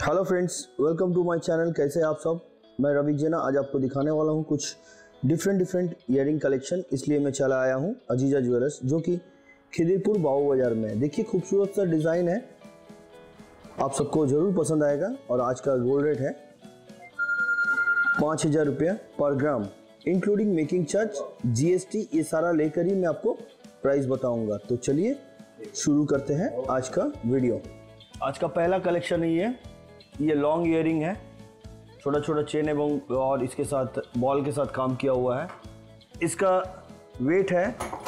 Hello friends, welcome to my channel. कैसे हैं आप सब। मैं रवि जैना आज आपको दिखाने वाला हूं कुछ डिफरेंट ईयरिंग कलेक्शन। इसलिए मैं चला आया हूं अजीजा ज्वेलर्स, जो कि खिदिरपुर बाबू बाजार में है। देखिए खूबसूरत सा डिज़ाइन है, आप सबको ज़रूर पसंद आएगा। और आज का गोल्ड रेट है 5,000 रुपया per gram, including making charge, GST, ये सारा लेकर ही मैं आपको प्राइस बताऊंगा। तो चलिए शुरू करते हैं आज का वीडियो। आज का पहला कलेक्शन ही है, ये लॉन्ग ईयरिंग है, छोटा छोटा चेन एवं और इसके साथ बॉल के साथ काम किया हुआ है। इसका वेट है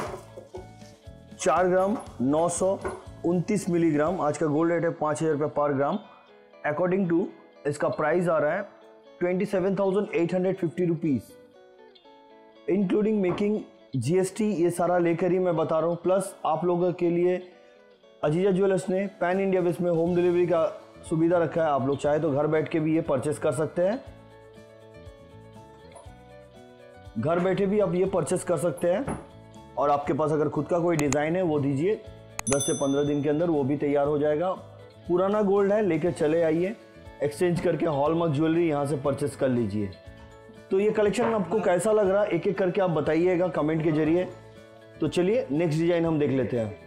4 ग्राम 929 मिलीग्राम। आज का गोल्ड रेट है 5,000 रुपये पर ग्राम। अकॉर्डिंग टू इसका प्राइस आ रहा है 27,850 रुपीज़, इंक्लूडिंग मेकिंग GST, ये सारा लेकर ही मैं बता रहा हूँ। प्लस आप लोगों के लिए अजीजा ज्वेलर्स ने पैन इंडिया बेस में होम डिलीवरी का सुविधा रखा है। आप लोग चाहे तो घर बैठ के भी ये परचेस कर सकते हैं, घर बैठे भी आप ये परचेस कर सकते हैं। और आपके पास अगर खुद का कोई डिज़ाइन है वो दीजिए, 10 से 15 दिन के अंदर वो भी तैयार हो जाएगा। पुराना गोल्ड है लेकर चले आइए, एक्सचेंज करके हॉलमार्क ज्वेलरी यहाँ से परचेस कर लीजिए। तो ये कलेक्शन आपको कैसा लग रहा है एक एक करके आप बताइएगा कमेंट के जरिए। तो चलिए नेक्स्ट डिजाइन हम देख लेते हैं।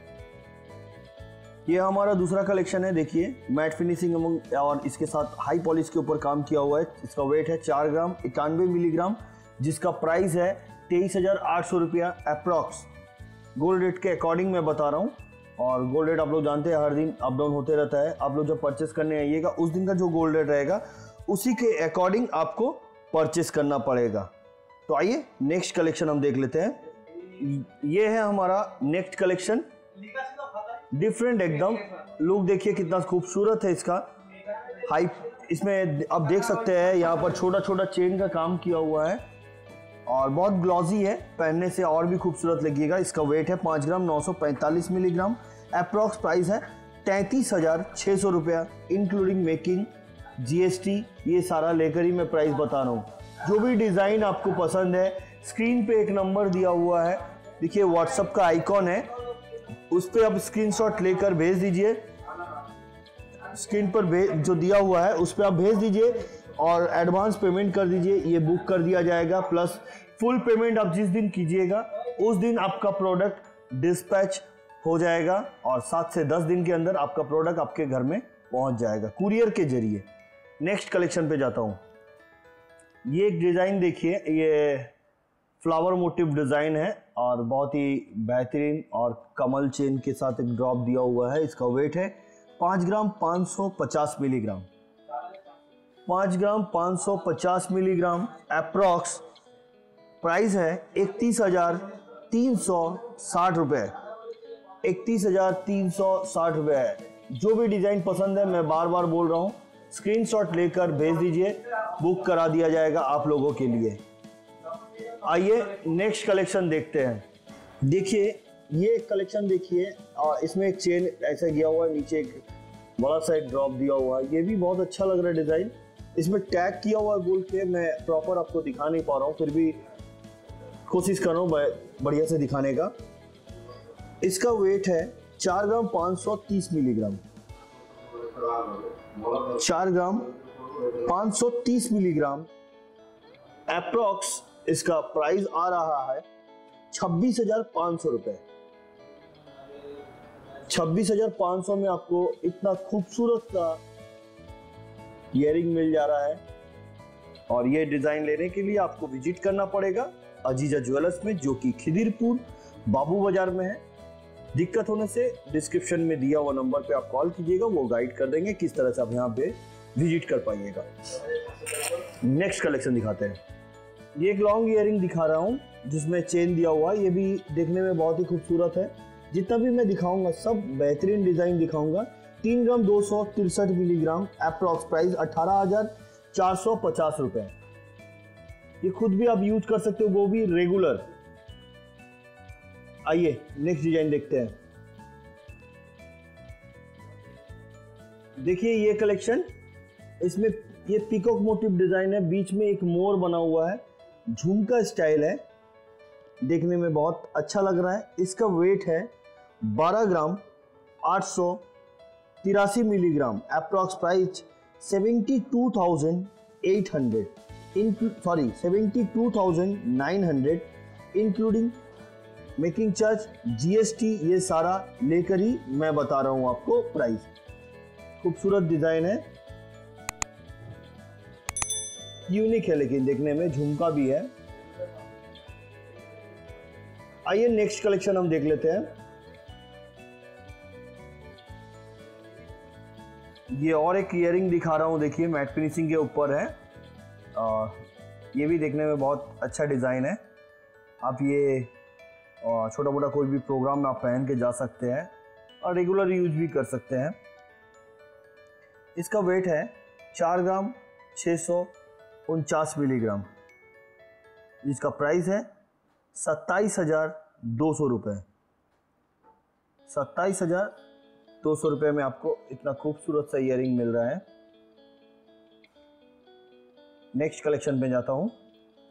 ये हमारा दूसरा कलेक्शन है। देखिए मैट फिनिशिंग और इसके साथ हाई पॉलिश के ऊपर काम किया हुआ है। इसका वेट है 4 ग्राम 91 मिलीग्राम, जिसका प्राइस है 23,800 रुपया अप्रॉक्स। गोल्ड रेट के अकॉर्डिंग मैं बता रहा हूँ। और गोल्ड रेट आप लोग जानते हैं हर दिन अप डाउन होते रहता है। आप लोग जब परचेस करने आइएगा उस दिन का जो गोल्ड रेट रहेगा उसी के अकॉर्डिंग आपको परचेस करना पड़ेगा। तो आइए नेक्स्ट कलेक्शन हम देख लेते हैं। ये है हमारा नेक्स्ट कलेक्शन, डिफरेंट एकदम। लुक देखिए कितना खूबसूरत है इसका। हाई इसमें आप देख सकते हैं यहाँ पर छोटा छोटा चेन का काम किया हुआ है और बहुत ग्लॉजी है, पहनने से और भी खूबसूरत लगेगा। इसका वेट है 5 ग्राम 945 मिलीग्राम। अप्रॉक्स प्राइस है 33,600 रुपया, इंक्लूडिंग मेकिंग GST, ये सारा लेकर ही मैं प्राइस बता रहा हूँ। जो भी डिज़ाइन आपको पसंद है, स्क्रीन पे एक नंबर दिया हुआ है, देखिए व्हाट्सएप का आइकॉन है, उस पर आप स्क्रीनशॉट लेकर भेज दीजिए। स्क्रीन पर जो दिया हुआ है उस पर आप भेज दीजिए और एडवांस पेमेंट कर दीजिए, ये बुक कर दिया जाएगा। प्लस फुल पेमेंट आप जिस दिन कीजिएगा उस दिन आपका प्रोडक्ट डिस्पैच हो जाएगा और 7 से 10 दिन के अंदर आपका प्रोडक्ट आपके घर में पहुंच जाएगा कुरियर के जरिए। नेक्स्ट कलेक्शन पे जाता हूं। ये एक डिज़ाइन देखिए, ये फ्लावर मोटिव डिज़ाइन है और बहुत ही बेहतरीन और कमल चेन के साथ एक ड्रॉप दिया हुआ है। इसका वेट है 5 gram 550 milligram. 5 gram 550 milligram approx price है 31,360 रुपये। 31,360 रुपये है। जो भी डिज़ाइन पसंद है मैं बार बार बोल रहा हूँ, स्क्रीनशॉट लेकर भेज दीजिए, बुक करा दिया जाएगा आप लोगों के लिए। आइए नेक्स्ट कलेक्शन देखते हैं। देखिए ये कलेक्शन देखिए, और इसमें एक चेन ऐसा गया हुआ है, नीचे एक बड़ा सा एक ड्रॉप दिया हुआ है। ये भी बहुत अच्छा लग रहा है डिज़ाइन। इसमें टैग किया हुआ है गोल्ड के, मैं प्रॉपर आपको दिखा नहीं पा रहा हूँ, फिर भी कोशिश कर रहा हूँ बढ़िया से दिखाने का। इसका वेट है 4 gram 530 milligram. 4 gram 530 milligram approx इसका प्राइस आ रहा है 26,500 रुपये। 26,500 में आपको इतना खूबसूरत सा ईयरिंग मिल जा रहा है। और ये डिजाइन लेने के लिए आपको विजिट करना पड़ेगा अजीजा ज्वेलर्स में, जो कि खिदिरपुर बाबू बाजार में है। दिक्कत होने से डिस्क्रिप्शन में दिया हुआ नंबर पे आप कॉल कीजिएगा, वो गाइड कर देंगे किस तरह से आप यहाँ पे विजिट कर पाइएगा। नेक्स्ट कलेक्शन दिखाते हैं। ये एक लॉन्ग ईयरिंग दिखा रहा हूँ जिसमें चेन दिया हुआ है। ये भी देखने में बहुत ही खूबसूरत है। जितना भी मैं दिखाऊंगा सब बेहतरीन डिज़ाइन दिखाऊंगा। 3 ग्राम 263 मिलीग्राम अप्रॉक्स प्राइस 18,450 रुपये। ये खुद भी आप यूज कर सकते हो, वो भी रेगुलर। आइए नेक्स्ट डिजाइन देखते हैं। देखिए ये कलेक्शन, इसमें ये पीकॉक मोटिव डिजाइन है, बीच में एक मोर बना हुआ है, झुमका स्टाइल है, देखने में बहुत अच्छा लग रहा है। इसका वेट है 12 gram 883 milligram, approx price 72,800 72,900 including making charge, GST, ये सारा लेकर ही मैं बता रहा हूं आपको प्राइस। खूबसूरत डिजाइन है, यूनिक है, लेकिन देखने में झुमका भी है। आइए नेक्स्ट कलेक्शन हम देख लेते हैं। ये और एक इयरिंग दिखा रहा हूं, देखिए मैट फिनिशिंग के ऊपर है। ये भी देखने में बहुत अच्छा डिजाइन है। आप ये छोटा मोटा कोई भी प्रोग्राम में आप पहन के जा सकते हैं और रेगुलर यूज भी कर सकते हैं। इसका वेट है 4 ग्राम 649 मिलीग्राम, जिसका प्राइस है 27,200 रुपये। 27,200 रुपये में आपको इतना खूबसूरत सा ईयरिंग मिल रहा है। नेक्स्ट कलेक्शन पे जाता हूं।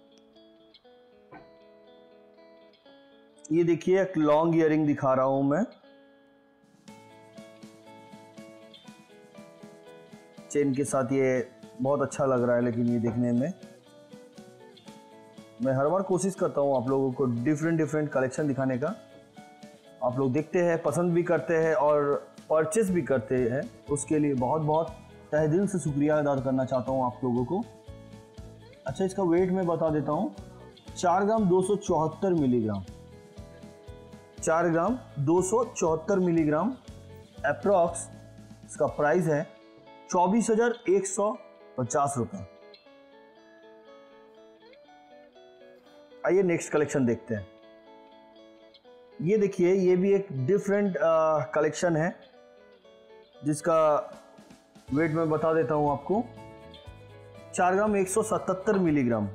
ये देखिए एक लॉन्ग ईयरिंग दिखा रहा हूं मैं, चेन के साथ। ये बहुत अच्छा लग रहा है, लेकिन ये देखने में मैं हर बार कोशिश करता हूं आप लोगों को डिफरेंट कलेक्शन दिखाने का। आप लोग देखते हैं, पसंद भी करते हैं और परचेस भी करते हैं। उसके लिए बहुत बहुत तहे दिल से शुक्रिया अदा करना चाहता हूं आप लोगों को। अच्छा, इसका वेट मैं बता देता हूं, 4 gram 274 milligram. 4 gram 274 milligram approx. इसका प्राइस है 24,150 रुपये। आइए नेक्स्ट कलेक्शन देखते हैं। ये देखिए, ये भी एक डिफरेंट कलेक्शन है, जिसका वेट मैं बता देता हूं आपको। 4 gram 177 milligram,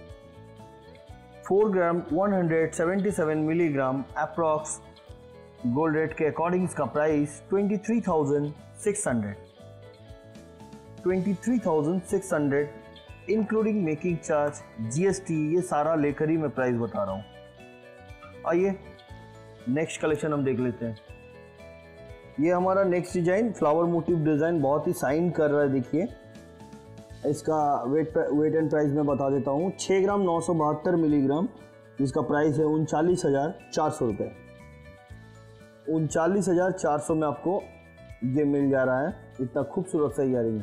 4 gram 177 milligram approx. Gold rate के अकॉर्डिंग इसका price 23,600 including making charge, GST, ये सारा लेकर ही मैं प्राइस बता रहा हूँ। आइए नेक्स्ट कलेक्शन हम देख लेते हैं। ये हमारा next design flower motif design बहुत ही शाइन कर रहा है। देखिए इसका वेट एंड प्राइस मैं बता देता हूँ। 6 ग्राम 972 मिलीग्राम, जिसका प्राइस है 39,400 रुपये। 39,400 में आपको ये मिल जा रहा है। इतना खूबसूरत सा ईयरिंग।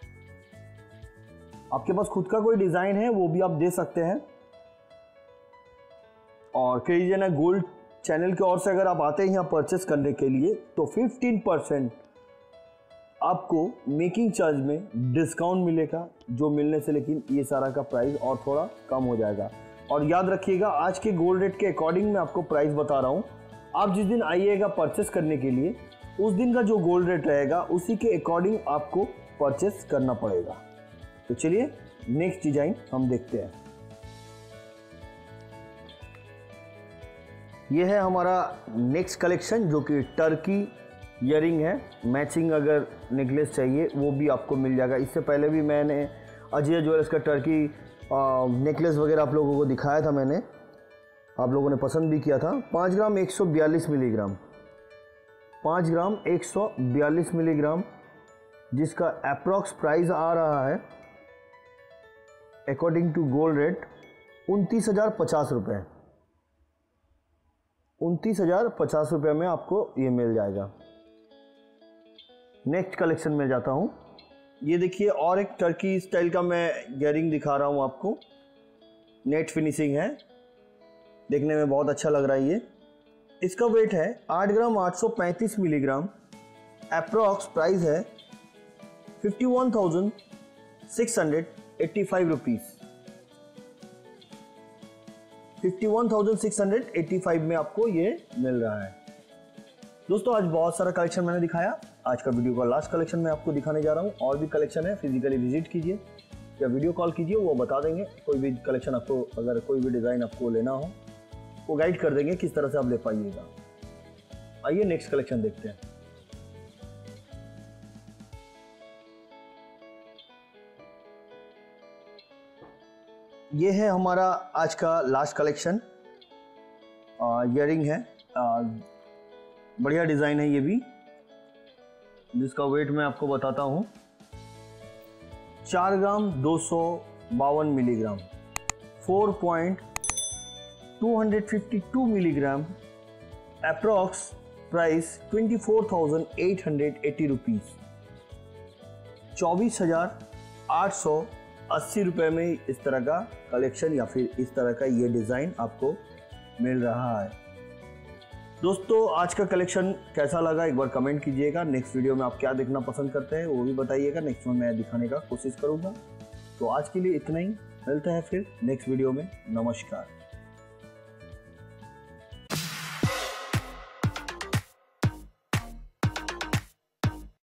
आपके पास खुद का कोई डिजाइन है वो भी आप दे सकते हैं। और क्रेजीजन गोल्ड चैनल की ओर से अगर आप आते हैं यहाँ परचेस करने के लिए, तो 15% आपको मेकिंग चार्ज में डिस्काउंट मिलेगा, जो मिलने से लेकिन ये सारा का प्राइस और थोड़ा कम हो जाएगा। और याद रखिएगा, आज के गोल्ड रेट के अकॉर्डिंग मैं आपको प्राइस बता रहा हूँ। आप जिस दिन आइएगा परचेस करने के लिए, उस दिन का जो गोल्ड रेट रहेगा उसी के अकॉर्डिंग आपको परचेस करना पड़ेगा। तो चलिए नेक्स्ट डिजाइन हम देखते हैं। यह है हमारा नेक्स्ट कलेक्शन, जो कि टर्की ईयरिंग है। मैचिंग अगर नेकलेस चाहिए वो भी आपको मिल जाएगा। इससे पहले भी मैंने अजय ज्वेलर्स का टर्की नेकलेस वगैरह आप लोगों को दिखाया था मैंने, आप लोगों ने पसंद भी किया था। 5 ग्राम 142 मिलीग्राम, 5 ग्राम 142 मिलीग्राम, जिसका अप्रॉक्स प्राइस आ रहा है अकॉर्डिंग टू गोल्ड रेट 29,050 रुपये। 29,050 रुपये में आपको ये मिल जाएगा। नेक्स्ट कलेक्शन में जाता हूँ। ये देखिए और एक टर्की स्टाइल का मैं ईयरिंग दिखा रहा हूँ आपको। नेट फिनिशिंग है, देखने में बहुत अच्छा लग रहा है ये। इसका वेट है 8 ग्राम 835 मिलीग्राम, अप्रॉक्स प्राइस है 51,685 रुपीज़। 51,685 में आपको ये मिल रहा है। दोस्तों आज बहुत सारा कलेक्शन मैंने दिखाया। आज का वीडियो का लास्ट कलेक्शन मैं आपको दिखाने जा रहा हूँ। और भी कलेक्शन है, फिजिकली विजिट कीजिए या वीडियो कॉल कीजिए, वो बता देंगे। कोई भी कलेक्शन आपको, अगर कोई भी डिज़ाइन आपको लेना हो, वो गाइड कर देंगे किस तरह से आप ले पाइएगा। आइए नेक्स्ट कलेक्शन देखते हैं। ये है हमारा आज का लास्ट कलेक्शन। ईयरिंग है, बढ़िया डिज़ाइन है ये भी, जिसका वेट मैं आपको बताता हूँ। 4 gram 252 milligram, 4.252 milligram, approx price 24,880 rupees, 24,880 रुपये में इस तरह का कलेक्शन या फिर इस तरह का ये डिज़ाइन आपको मिल रहा है। दोस्तों आज का कलेक्शन कैसा लगा एक बार कमेंट कीजिएगा। नेक्स्ट वीडियो में आप क्या देखना पसंद करते हैं वो भी बताइएगा, नेक्स्ट में मैं दिखाने का कोशिश करूँगा। तो आज के लिए इतना ही, मिलते हैं फिर नेक्स्ट वीडियो में। नमस्कार।